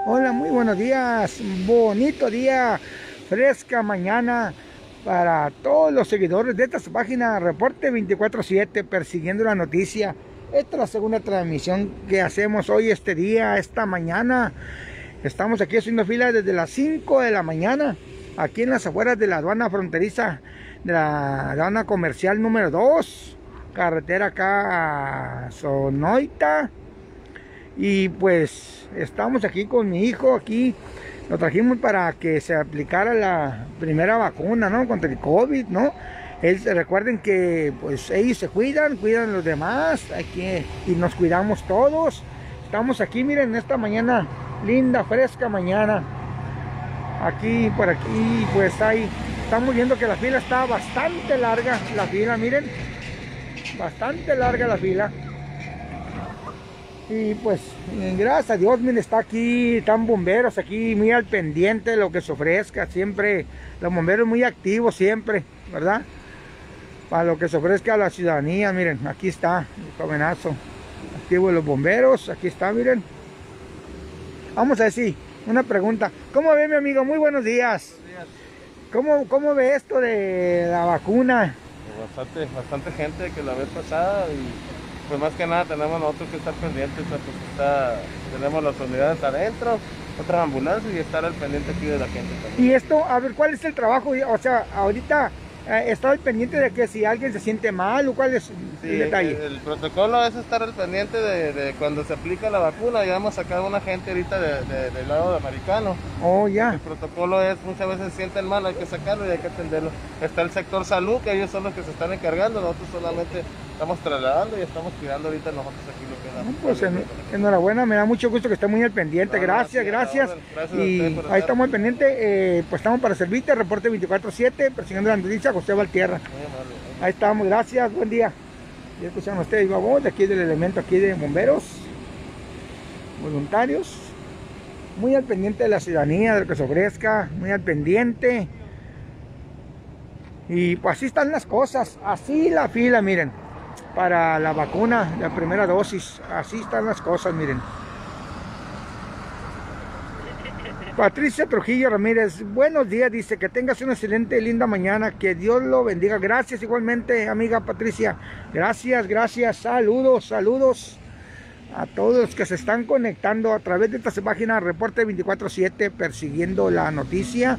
Hola, muy buenos días. Bonito día, fresca mañana para todos los seguidores de esta página Reporte 24/7, persiguiendo la noticia. Esta es la segunda transmisión que hacemos hoy, este día, esta mañana. Estamos aquí haciendo fila desde las 5 de la mañana, aquí en las afueras de la aduana fronteriza, de la aduana comercial número 2, carretera acá a Sonoita. Y pues estamos aquí con mi hijo, aquí lo trajimos para que se aplicara la primera vacuna, ¿no? Contra el COVID, ¿no? Recuerden que pues ellos se cuidan a los demás, aquí, y nos cuidamos todos. Estamos aquí, miren, esta mañana, linda, fresca mañana. Aquí, por aquí, pues ahí, estamos viendo que la fila está bastante larga, la fila, miren. Bastante larga la fila. Y pues, gracias a Dios, miren, están bomberos aquí muy al pendiente de lo que se ofrezca. Siempre, los bomberos muy activos siempre, ¿verdad? Para lo que se ofrezca a la ciudadanía, miren, aquí está el jovenazo. Activo los bomberos, aquí está, miren. Vamos a decir, una pregunta. ¿Cómo ve, mi amigo? Muy buenos días. ¿Cómo ve esto de la vacuna? Pues bastante gente que la vez pasada y... pues más que nada tenemos nosotros que estar pendientes, pues tenemos las unidades adentro, otras ambulancias y estar al pendiente aquí de la gente también. Y esto, a ver, ¿cuál es el trabajo? O sea, ahorita está al pendiente de que si alguien se siente mal o cuál es el detalle. El protocolo es estar al pendiente de cuando se aplica la vacuna. Ya hemos sacado una gente ahorita del lado de americano. Oh, ya. El protocolo es, muchas veces se sienten mal, hay que sacarlo y hay que atenderlo. Está el sector salud, que ellos son los que se están encargando, nosotros solamente estamos trasladando y estamos cuidando ahorita nosotros aquí lo que es la... Pues enhorabuena, me da mucho gusto que esté muy al pendiente. Gracias. Gracias Y ahí estamos al pendiente, pues estamos para servirte, Reporte 24/7, persiguiendo la noticia, José Valtierra. Ahí estamos, gracias, buen día. Ya escucharon ustedes, vamos, de aquí del elemento aquí de bomberos, voluntarios, muy al pendiente de la ciudadanía, de lo que se ofrezca, muy al pendiente. Y pues así están las cosas, así la fila, miren, para la vacuna, la primera dosis, así están las cosas, miren. Patricia Trujillo Ramírez, buenos días, dice que tengas una excelente y linda mañana, que Dios lo bendiga. Gracias igualmente, amiga Patricia, gracias, saludos a todos los que se están conectando a través de esta página Reporte 24/7, persiguiendo la noticia,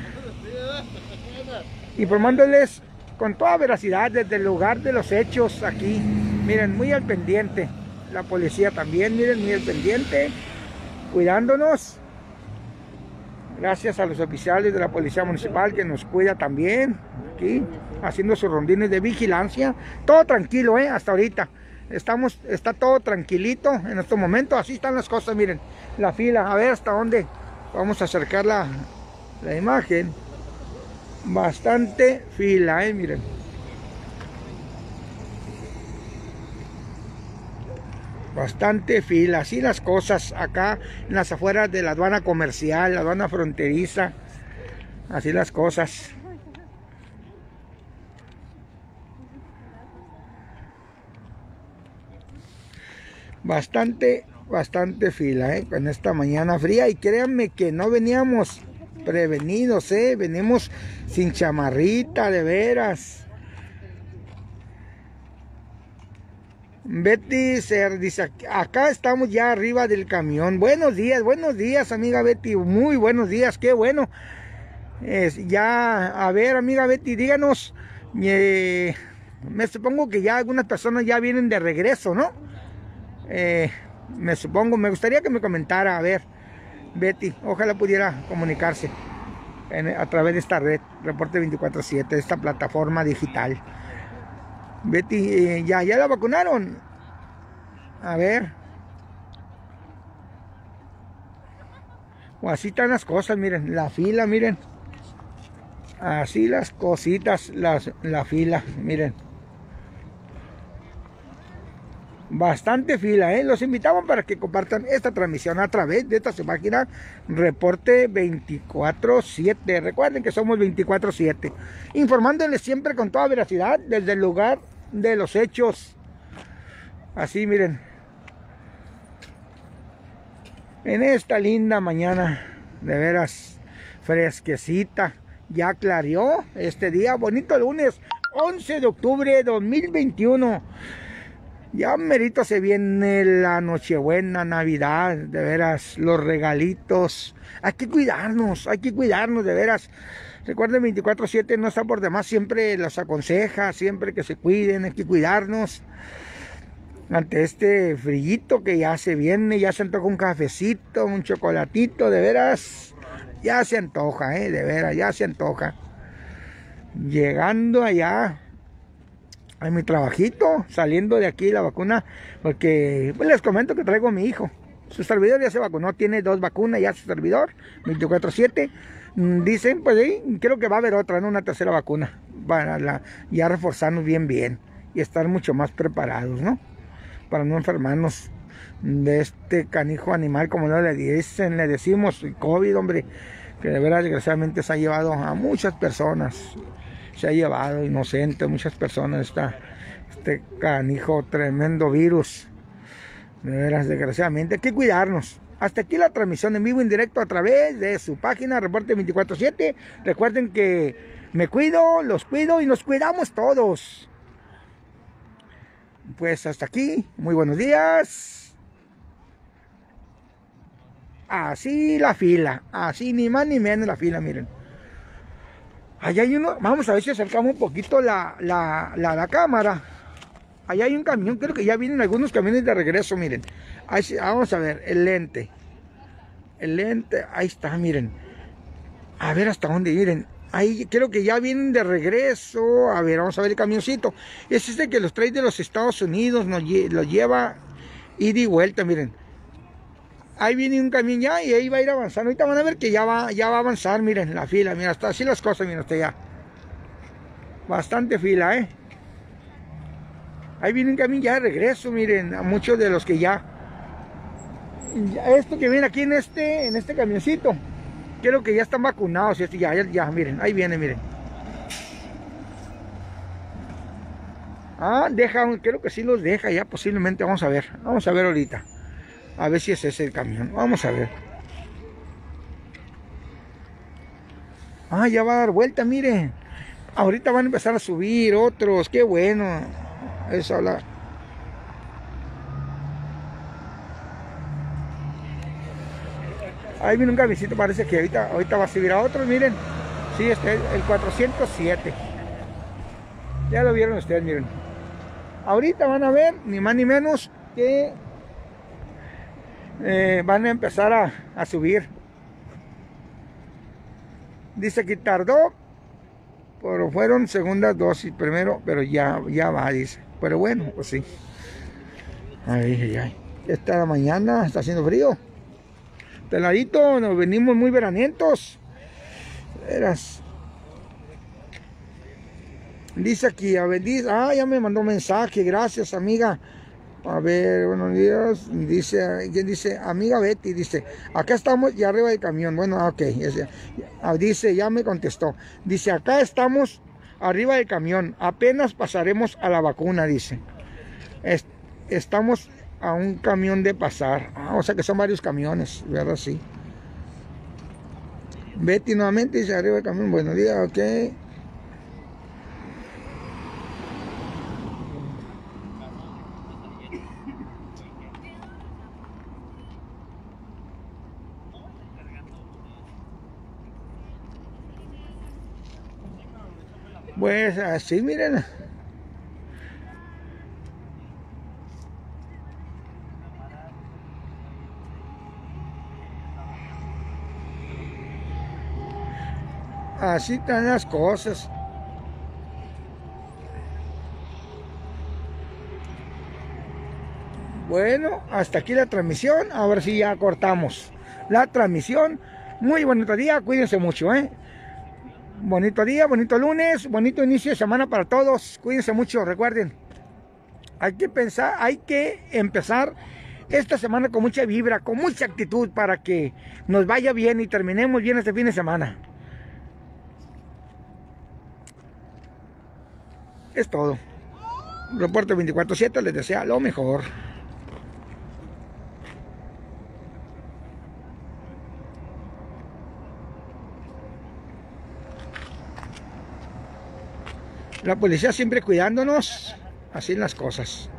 informándoles con toda veracidad desde el lugar de los hechos aquí. Miren, muy al pendiente, la policía también, miren, muy al pendiente, cuidándonos. Gracias a los oficiales de la Policía Municipal que nos cuida también, aquí, haciendo sus rondines de vigilancia. Todo tranquilo, hasta ahorita. Está todo tranquilito en estos momentos. Así están las cosas, miren. La fila, a ver hasta dónde. Vamos a acercar la imagen. Bastante fila, miren. Bastante fila, así las cosas acá en las afueras de la aduana comercial, la aduana fronteriza, así las cosas. Bastante fila, con esta mañana fría, y créanme que no veníamos prevenidos, venimos sin chamarrita, de veras. Betty Ser dice, acá estamos ya arriba del camión. Buenos días, amiga Betty, muy buenos días, qué bueno. A ver, amiga Betty, díganos, me supongo que ya algunas personas ya vienen de regreso, ¿no? Me gustaría que me comentara, a ver, Betty, ojalá pudiera comunicarse a través de esta red, Reporte 24/7, esta plataforma digital. Betty, ¿ya la vacunaron? A ver. O así están las cosas, miren, la fila, miren. Así las cositas, la fila, miren. Bastante fila, Los invitamos para que compartan esta transmisión a través de esta página Reporte 24/7. Recuerden que somos 24/7, informándoles siempre con toda veracidad desde el lugar de los hechos. Así, miren. en esta linda mañana, de veras fresquecita. Ya clareó este día, bonito lunes, 11 de octubre de 2021. Ya merito se viene la Nochebuena, Navidad, de veras, los regalitos. Hay que cuidarnos, de veras. Recuerden, 24/7 no está por demás, siempre los aconseja, siempre que se cuiden, hay que cuidarnos. Ante este frillito que ya se viene, ya se antoja un cafecito, un chocolatito, de veras, ya se antoja, de veras, ya se antoja. Llegando allá a mi trabajito, saliendo de aquí la vacuna, porque pues, les comento que traigo a mi hijo. Su servidor ya se vacunó, tiene 2 vacunas ya su servidor, 24/7. Dicen, pues creo que va a haber otra, ¿no? Una tercera vacuna, para ya reforzarnos bien y estar mucho más preparados, ¿no? Para no enfermarnos de este canijo animal, como no le dicen, le decimos, COVID, hombre, que de verdad desgraciadamente se ha llevado a muchas personas, se ha llevado inocente a muchas personas este canijo tremendo virus, de veras desgraciadamente hay que cuidarnos. Hasta aquí la transmisión en vivo, en directo a través de su página Reporte 24/7. Recuerden que me cuido, los cuido y nos cuidamos todos. Pues hasta aquí, muy buenos días. Así la fila, así ni más ni menos la fila, miren. Allá hay uno, vamos a ver si acercamos un poquito la cámara. Allá hay un camión, creo que ya vienen algunos camiones de regreso, miren. Ahí, vamos a ver, el lente, ahí está, miren. A ver hasta dónde, miren. Ahí creo que ya vienen de regreso. A ver, vamos a ver el camioncito. Es este que los trae de los Estados Unidos, los lleva ida y vuelta, miren. Ahí viene un camión ya y ahí va a ir avanzando. Ahorita van a ver que ya va a avanzar, miren, la fila. Mira, hasta así las cosas, miren, hasta allá. Bastante fila, Ahí viene un camión ya de regreso, miren, a muchos de los que ya esto que viene aquí en este camioncito, creo que ya están vacunados, ya, miren, ahí viene, miren. Creo que sí los deja ya posiblemente, vamos a ver ahorita. A ver si es ese el camión, vamos a ver. Ya va a dar vuelta, miren. Ahorita van a empezar a subir otros, qué bueno. Eso habla. Ahí viene un camioncito, parece que ahorita va a subir a otros, miren. Sí, este es el 407. Ya lo vieron ustedes, miren. Ahorita van a ver, ni más ni menos, que van a empezar a subir. Dice que tardó, pero fueron segundas dosis primero, pero ya va, dice. Pero bueno, pues sí. Ay. Esta mañana está haciendo frío. Peladito, nos venimos muy veranientos. Verás. Dice aquí, a ver, ya me mandó un mensaje, gracias amiga. A ver, buenos días. Dice, ¿quién dice? Amiga Betty, dice, acá estamos y arriba del camión. Bueno, ok. Dice, ya me contestó. Dice, acá estamos arriba del camión. Apenas pasaremos a la vacuna, dice. Estamos a un camión de pasar. O sea que son varios camiones, ¿verdad? Sí. Betty nuevamente dice, arriba del camión. Buenos días, ok. Pues así, miren. Así están las cosas. Bueno, hasta aquí la transmisión. Ahora sí ya cortamos la transmisión. Muy bonito día, cuídense mucho, Bonito día, bonito lunes, bonito inicio de semana para todos. Cuídense mucho, recuerden. Hay que empezar esta semana con mucha vibra, con mucha actitud para que nos vaya bien y terminemos bien este fin de semana. Es todo. Reporte 24/7 les desea lo mejor. La policía siempre cuidándonos, así en las cosas.